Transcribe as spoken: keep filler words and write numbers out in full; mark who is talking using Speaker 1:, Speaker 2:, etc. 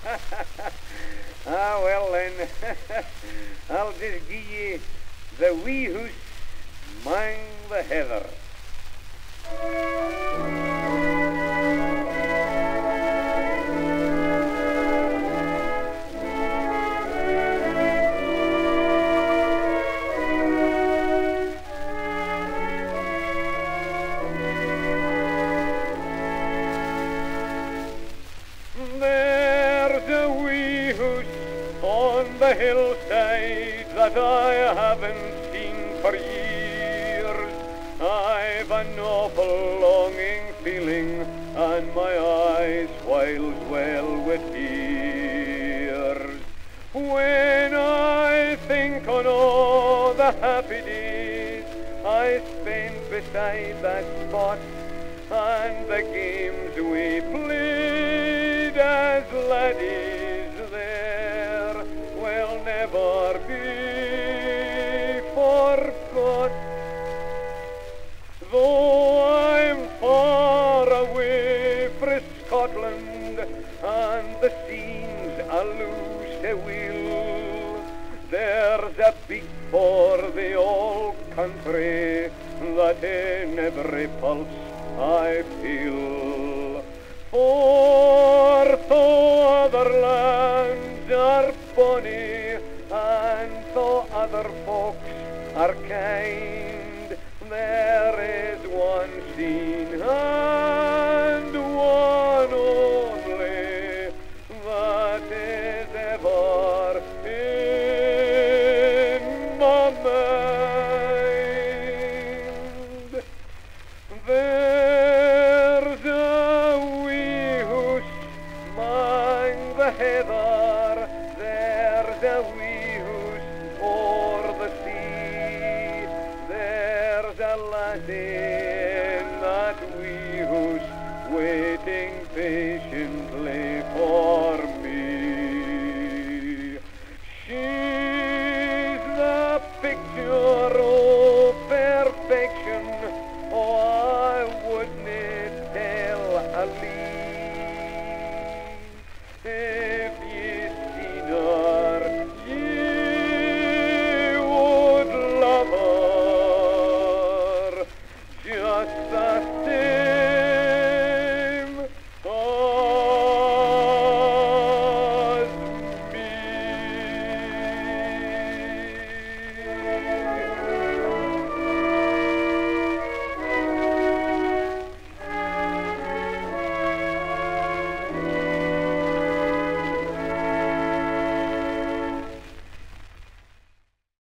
Speaker 1: Ah, well then, I'll just give ye the wee hoose mang the heather. There's a wee hoose on the hillside that I haven't seen for years. I've an awful longing feeling, and my eyes whiles well with tears. When I think on all the happy days I spent beside that spot, and the games we played as laddies there will never be forgot. Though I'm far away frae Scotland and the scenes I lose the will, there's a beat for the old country that in every pulse I feel. For though other lands are bonny and though other folks are kind, there is one scene and one only that is ever in my mind. There's a wee hoose mang the heather, there's a wee hoose o'er the sea, there's a lassie in that wee hoose waiting patiently for me. She's the picture of perfection, oh, I wouldn't tell a lie.